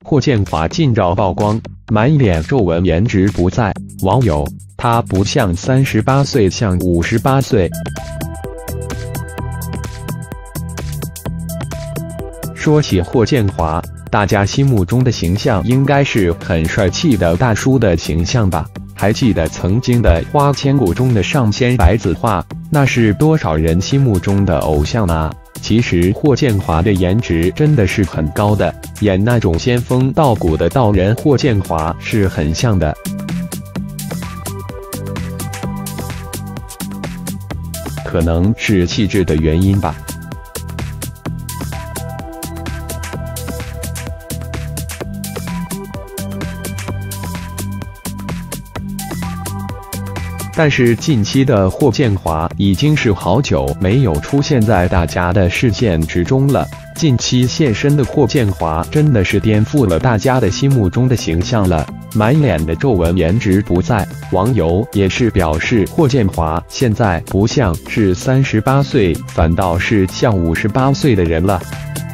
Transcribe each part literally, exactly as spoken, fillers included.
霍建华近照曝光，满脸皱纹，颜值不在。网友：他不像三十八岁，像五十八岁。说起霍建华，大家心目中的形象应该是很帅气的大叔的形象吧？还记得曾经的《花千骨》中的上仙白子画，那是多少人心目中的偶像啊！其实霍建华的颜值真的是很高的，演那种仙风道骨的道人霍建华是很像的。可能是气质的原因吧。但是近期的霍建华已经是好久没有出现在大家的视线之中了。近期现身的霍建华真的是颠覆了大家的心目中的形象了，满脸的皱纹，颜值不在。网友也是表示，霍建华现在不像是三十八岁，反倒是像五十八岁的人了。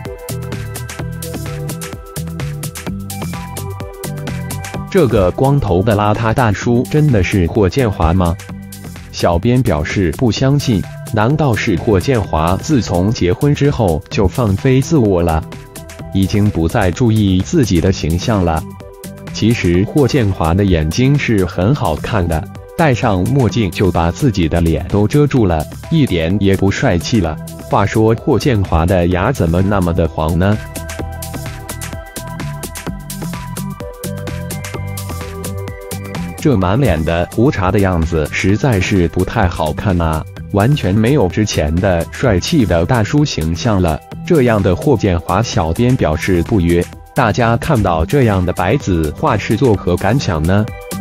这个光头的邋遢大叔真的是霍建华吗？小编表示不相信，难道是霍建华自从结婚之后就放飞自我了，已经不再注意自己的形象了？其实霍建华的眼睛是很好看的，戴上墨镜就把自己的脸都遮住了，一点也不帅气了。话说霍建华的牙怎么那么的黄呢？这满脸的胡茬的样子实在是不太好看啊，完全没有之前的帅气的大叔形象了。这样的霍建华，小编表示不约。大家看到这样的白子画是作何感想呢？